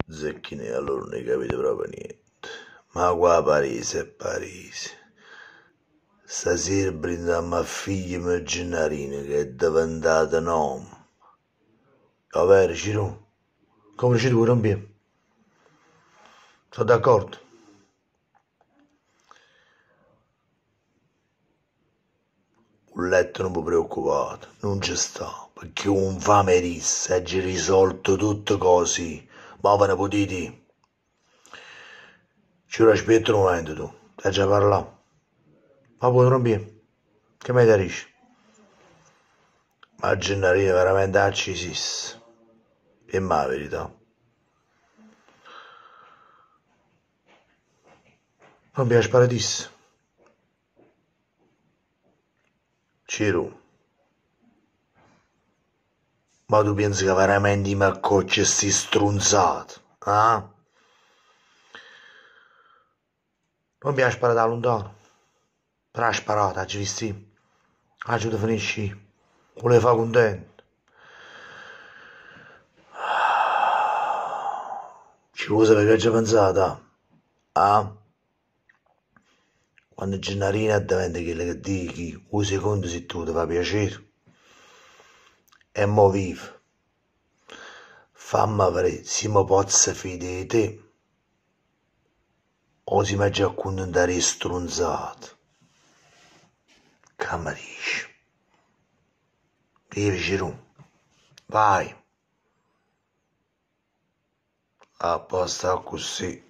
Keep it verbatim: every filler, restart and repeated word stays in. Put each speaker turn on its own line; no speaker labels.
Zecchini, allora non ne capite proprio niente. Ma qua Parisi è Parisi. Stasera brindiamo a figlia mia Gennarina che è diventata nonna. Va bene, Ciro? Come ci vuoi rompere? Sono d'accordo. Un letto non vi preoccupate, non ci sta, perché un fame rissa, è già risolto tutto così. Ma ve ne potete? Ci aspetta un momento tu, hai già parlato. Ma puoi rompere? Che mi dici? Ma Gennarina veramente accisissima. E ma la verità. Non piace paradis. Ciro, ma tu pensi che veramente mi accocci e sti strunzato? Eh? Non piace sparare da lontano. Però ha sparato, hai visto? Ha giusto finisci. Voleva fare contento. Ci vuoi sapere che ci pensata? Ah? Quando Gennarina diventa quello che dici, un secondo se tu ti fa piacere. E mo vivo. Fammi vedere se mi posso fidare di te. O si mi già accontentare strunzato. Che mi dici? Vivi, Ciro. Vai. Apposta così.